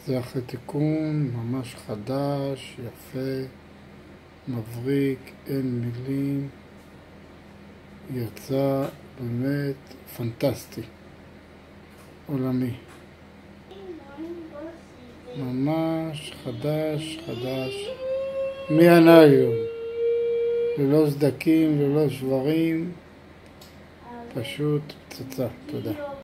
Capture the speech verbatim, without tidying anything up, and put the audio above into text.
זה אחרי תיקון, ממש חדש, יפה, מבריק, אין מילים, יצא באמת פנטסטי, עולמי. ממש חדש, חדש, מהניילון, ללא סדקים, ללא שברים, פשוט פצצה. תודה.